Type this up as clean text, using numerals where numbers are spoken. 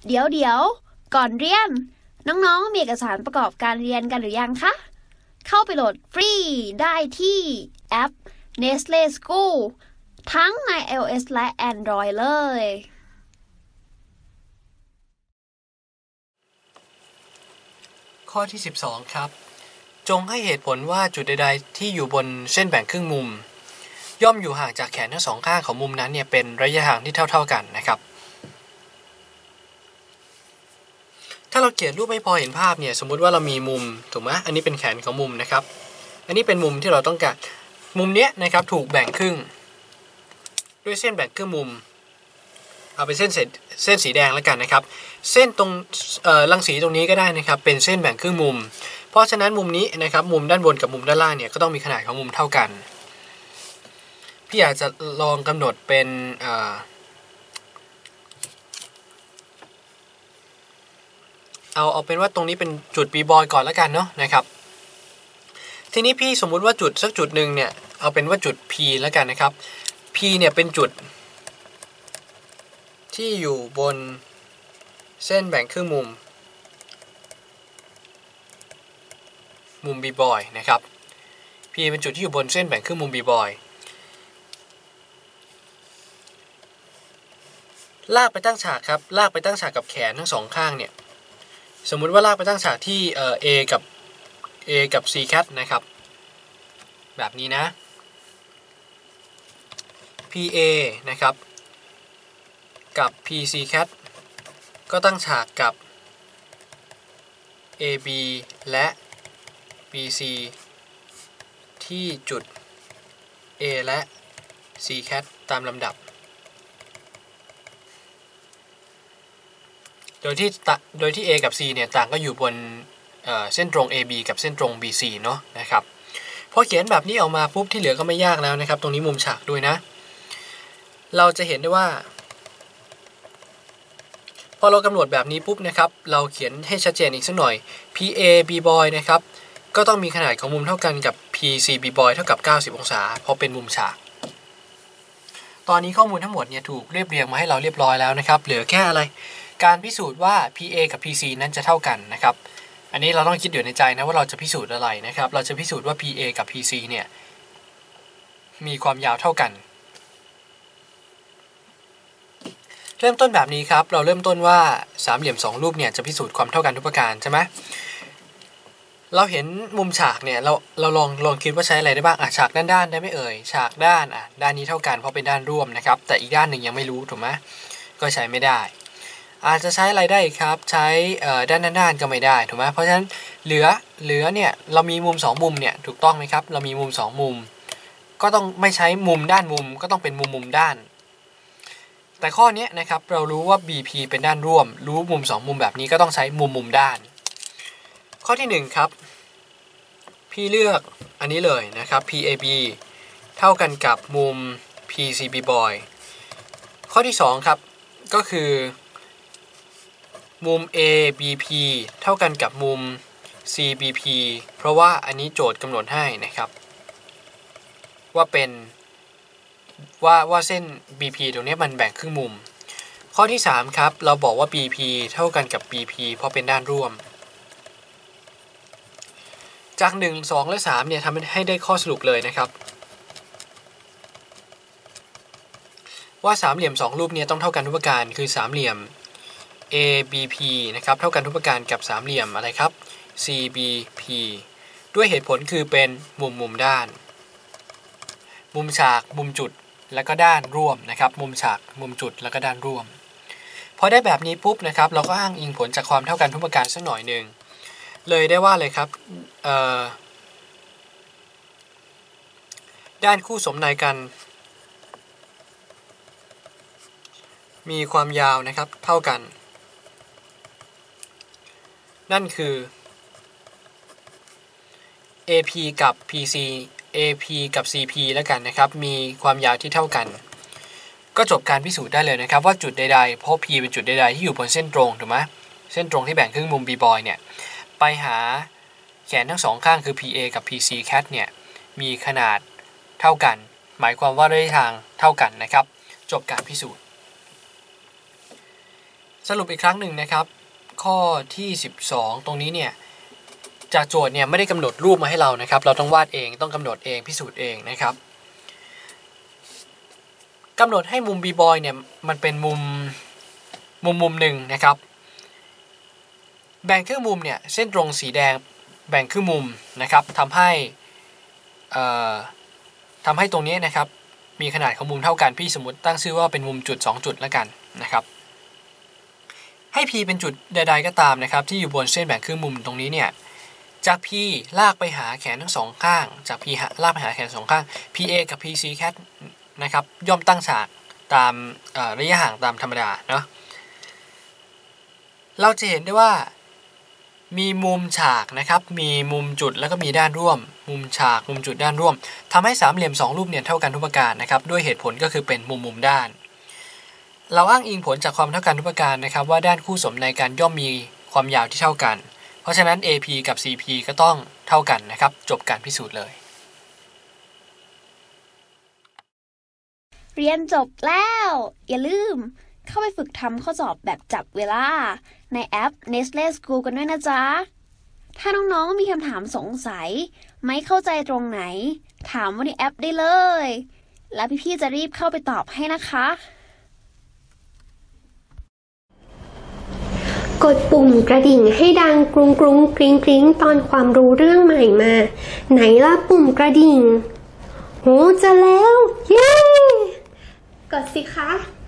เดี๋ยวก่อนเรียนน้องๆมีเอกสารประกอบการเรียนกันหรือยังคะเข้าไปโหลดฟรีได้ที่แอป Nestle School ทั้งใน iOS และ Android เลยข้อที่12ครับจงให้เหตุผลว่าจุดใดๆที่อยู่บนเส้นแบ่งครึ่งมุมย่อมอยู่ห่างจากแขนทั้งสองข้างของมุมนั้นเนี่ยเป็นระยะห่างที่เท่าๆกันนะครับถ้าเราเขียนรูปไม่พอเห็นภาพเนี่ยสมมุติว่าเรามีมุมถูกไหมอันนี้เป็นแขนของมุมนะครับอันนี้เป็นมุมที่เราต้องการมุมเนี้ยนะครับถูกแบ่งครึ่งด้วยเส้นแบ่งครึ่งมุมเอาเป็นเส้นสีแดงแล้วกันนะครับเส้นตรงรังสีตรงนี้ก็ได้นะครับเป็นเส้นแบ่งครึ่งมุมเพราะฉะนั้นมุมนี้นะครับมุมด้านบนกับมุมด้านล่างเนี่ยก็ต้องมีขนาดของมุมเท่ากันพี่อยากจะลองกำหนดเป็นเอาเป็นว่าตรงนี้เป็นจุด B บอยก่อนแล้วกันเนาะนะครับทีนี้พี่สมมุติว่าจุดสักจุดหนึ่งเนี่ยเอาเป็นว่าจุด P แล้วกันนะครับ P เนี่ยเป็นจุดที่อยู่บนเส้นแบ่งครึ่งมุมB บอยนะครับ P เป็นจุดที่อยู่บนเส้นแบ่งครึ่งมุม B บอยลากไปตั้งฉากครับลากไปตั้งฉากกับแขนทั้งสองข้างเนี่ยสมมุติว่าลากไปตั้งฉากที่A กับ C cat นะครับแบบนี้นะ PA นะครับกับ PC cat ก็ตั้งฉากกับ AB และ BC ที่จุด A และ C cat ตามลำดับโดยที่ A กับ C เนี่ยต่างก็อยู่บนเส้นตรง AB กับเส้นตรง BC เนาะนะครับพอเขียนแบบนี้ออกมาปุ๊บที่เหลือก็ไม่ยากแล้วนะครับตรงนี้มุมฉากด้วยนะเราจะเห็นได้ว่าพอเรากำหนดแบบนี้ปุ๊บนะครับเราเขียนให้ชัดเจนอีกสักหน่อย PA B boy นะครับก็ต้องมีขนาดของมุมเท่ากันกับ PC B boy เท่ากับ90องศาเพราะเป็นมุมฉากตอนนี้ข้อมูลทั้งหมดเนี่ยถูกเรียบเรียงมาให้เราเรียบร้อยแล้วนะครับเหลือแค่อะไรการพิสูจน์ว่า PA กับ PC นั้นจะเท่ากันนะครับอันนี้เราต้องคิดอยู่ในใจนะว่าเราจะพิสูจน์อะไรนะครับเราจะพิสูจน์ว่า PA กับ PC เนี่ยมีความยาวเท่ากันเริ่มต้นแบบนี้ครับเราเริ่มต้นว่าสามเหลี่ยม2รูปเนี่ยจะพิสูจน์ความเท่ากันทุกประการใช่ไหมเราเห็นมุมฉากเนี่ยเราลองคิดว่าใช้อะไรได้บ้างฉากด้านได้ไหมเอ่ยฉากด้านด้านนี้เท่ากันเพราะเป็นด้านร่วมนะครับแต่อีกด้านหนึ่งยังไม่รู้ถูกไหมก็ใช้ไม่ได้อาจจะใช้อะไรได้ครับใช้ด้านก็ไม่ได้ถูกไหมเพราะฉะนั้นเหลือเนี่ยเรามีมุม2มุมเนี่ยถูกต้องไหมครับเรามีมุม2มุมก็ต้องไม่ใช้มุมด้านมุมก็ต้องเป็นมุมด้านแต่ข้อนี้นะครับเรารู้ว่า BP เป็นด้านร่วมรู้มุม2มุมแบบนี้ก็ต้องใช้มุมด้านข้อที่1ครับพี่เลือกอันนี้เลยนะครับ PAB เท่ากันกับมุม PCB boy ข้อที่2ครับก็คือมุม ABP เท่ากันกับมุม CBP เพราะว่าอันนี้โจทย์กำหนดให้นะครับว่าเป็นว่าเส้น BP ตรงนี้มันแบ่งครึ่งมุมข้อที่3ครับเราบอกว่า BP เท่ากันกับ BP เพราะเป็นด้านร่วมจาก1 2และ3เนี่ยทำให้ได้ข้อสรุปเลยนะครับว่าสามเหลี่ยม2รูปเนี่ยต้องเท่ากันทุกประการคือสามเหลี่ยม ABP นะครับเท่ากันทุกประการกับสามเหลี่ยมอะไรครับ CBP ด้วยเหตุผลคือเป็นมุมด้านมุมฉากมุมจุดแล้วก็ด้านร่วมนะครับมุมฉากมุมจุดแล้วก็ด้านร่วมพอได้แบบนี้ปุ๊บนะครับเราก็อ้างอิงผลจากความเท่ากันทุกประการสักหน่อยหนึ่งเลยได้ว่าเลยครับด้านคู่สมนัยกันมีความยาวนะครับเท่ากันนั่นคือ AP กับ PC AP กับ CP แล้วกันนะครับมีความยาวที่เท่ากันก็จบการพิสูจน์ได้เลยนะครับว่าจุดใดๆเพราะ P เป็นจุดใดๆที่อยู่บนเส้นตรงถูกไหมเส้นตรงที่แบ่งครึ่งมุม B boy เนี่ยไปหาแขนทั้งสองข้างคือ PA กับ PC cat เนี่ยมีขนาดเท่ากันหมายความว่าระยะทางเท่ากันนะครับจบการพิสูจน์สรุปอีกครั้งหนึ่งนะครับข้อที่12ตรงนี้เนี่ยจากโจทย์เนี่ยไม่ได้กำหนดรูปมาให้เรานะครับเราต้องวาดเองต้องกำหนดเองพิสูจน์เองนะครับกำหนดให้มุม b-boy เนี่ยมันเป็นมุมหนึ่งนะครับแบ่งครึ่งมุมเนี่ยเส้นตรงสีแดงแบ่งครึ่งมุมนะครับทำให้ตรงนี้นะครับมีขนาดของมุมเท่ากันพี่สมมติตั้งชื่อว่าเป็นมุมจุด2จุดแล้วกันนะครับให้ p เป็นจุดใดๆก็ตามนะครับที่อยู่บนเส้นแบ่งครึ่งมุมตรงนี้เนี่ยจาก p ลากไปหาแขนทั้งสองข้างจาก p ลากไปหาแขนสองข้าง pa กับ pc cat นะครับย่อมตั้งฉากตามระยะห่างตามธรรมดาเนาะเราจะเห็นได้ว่ามีมุมฉากนะครับมีมุมจุดแล้วก็มีด้านร่วมมุมฉากมุมจุดด้านร่วมทำให้สามเหลี่ยม2รูปเนี่ยเท่ากันทุกประการนะครับด้วยเหตุผลก็คือเป็นมุมด้านเราอ้างอิงผลจากความเท่ากันทุกประการนะครับว่าด้านคู่สมในกันย่อมมีความยาวที่เท่ากันเพราะฉะนั้น AP กับ CP ก็ต้องเท่ากันนะครับจบการพิสูจน์เลยเรียนจบแล้วอย่าลืมเข้าไปฝึกทำข้อสอบแบบจับเวลาในแอป Nestle School กันด้วยนะจ๊ะถ้าน้องๆมีคำถามสงสัยไม่เข้าใจตรงไหนถามว่าในแอปได้เลยแล้วพี่ๆจะรีบเข้าไปตอบให้นะคะกดปุ่มกระดิ่งให้ดังกรุงกรุงกริ๊งกริ๊งตอนความรู้เรื่องใหม่มาไหนล่ะปุ่มกระดิ่งโหจะแล้วเย้กดสิคะ